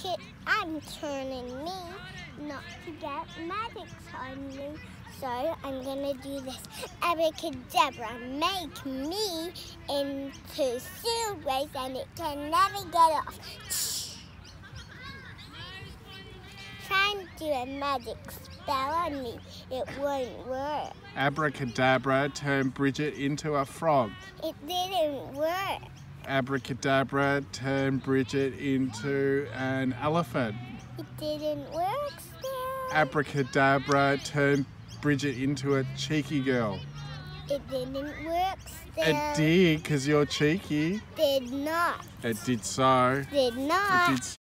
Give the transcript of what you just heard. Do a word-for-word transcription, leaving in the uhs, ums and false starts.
it, I'm turning me not to get magic on me. So I'm gonna do this. Abracadabra, make me into sealed waste and it can never get off. Try and do a magic spell on me. It won't work. Abracadabra, turn Bridget into a frog. It didn't work. Abracadabra, turn Bridget into an elephant. It didn't work still. Abracadabra, turn Bridget into a cheeky girl. It didn't work still. It did, because you're cheeky. Did not. It did so. Did not. It did